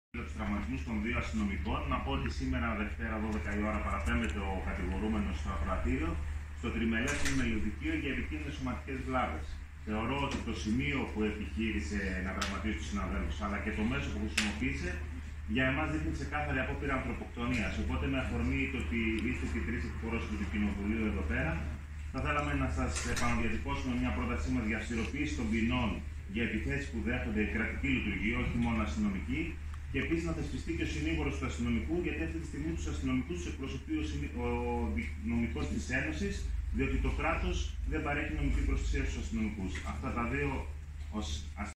Για τους τραυματισμούς των δύο αστυνομικών, να πω ότι σήμερα Δευτέρα 12 η ώρα παραπέμπεται ο κατηγορούμενος στο ακροατήριο στο τριμελές μελιοδικείο για επικίνδυνες σωματικές βλάβες. Θεωρώ ότι το σημείο που επιχείρησε να τραυματίσει τους συναδέλφους αλλά και το μέσο που χρησιμοποίησε για εμάς δείχνει ξεκάθαρη απόπειρα ανθρωποκτονίας. Οπότε, με αφορμή το ότι είστε και τρεις εκπρόσωποι του Κοινοβουλίου εδώ πέρα, θα θέλαμε να σας επαναδιατυπώσουμε μια πρότασή μας για αυστηροποίηση των ποινών για επιθέσεις που δέχονται η κρατική λειτουργία, όχι μόνο αστυνομική. Και επίσης να θεσπιστεί και ο συνήγορος του αστυνομικού, γιατί αυτή τη στιγμή τους αστυνομικούς τους εκπροσωπεί ο νομικός της Ένωσης, διότι το κράτος δεν παρέχει νομική προστασία στους αστυνομικούς. Αυτά τα δύο ως